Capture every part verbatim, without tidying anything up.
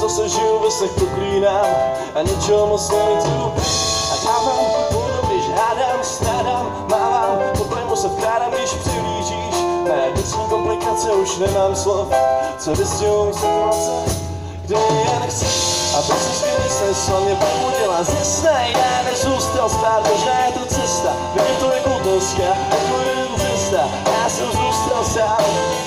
zase žiju ve snech proklínám a ničeho moc nelituju. A dávám půdu, když hádám, strádám, mávám, problému se vkládám, když přihlížíš. Na vnitřní komplikace už nemám slov, co vystihují situace, kde jen chceš. A to si skvělý se mě probudila ze sny. Já nezůstal spát, možná je to cesta. Vidím to jako doska, jako jen cesta. Já jsem zůstal sám.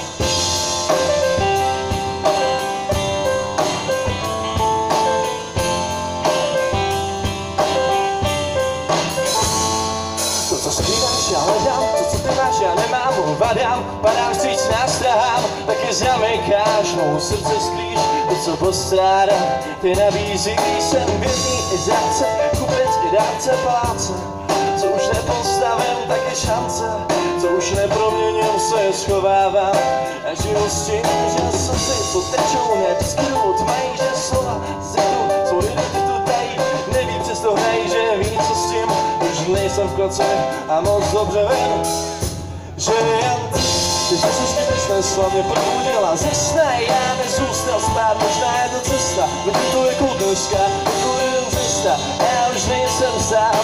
To, co skrýváš, já hledám, to, co ty máš, já nemám, vadám, padám vstříc, nástrahám, taky zamykáš mou srdce sklíš, to, co postrádám, ty nabízíš, jsem věrný i zrádce, kupec i dárce paláce, co už nepostavím, tak je šance, co už neproměním, se schovávám, a žiju s tím, že slzy, co tečou, nevždycky důvod mají, že slova zjdu, svou identitu tají, neví, přesto hrají, že ví, co s tím, už nejsem v kloci a moc dobře vím, že jen ty, že se skutečně slavně probudila ze sny. Já nezůstal spát, možná je to cesta, vidím to jako dneska, jako jen cesta, já už nejsem sám.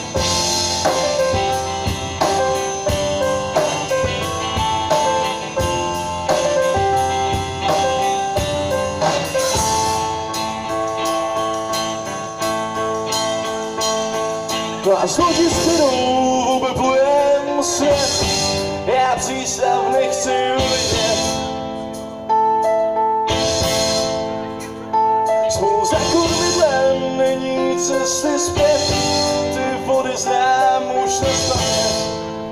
No a schodí s kterou obeplujem svět, já přístav nechci uvidět. Spolu za kormidlem není cesty zpět, ty vody znám už nespamět.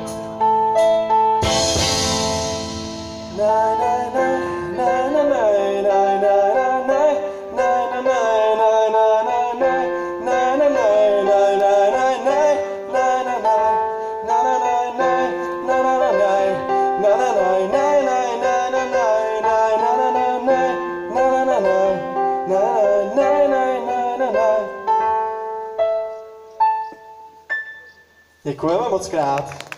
Na na na na na na na na na na na na na na na. Děkujeme moc krát.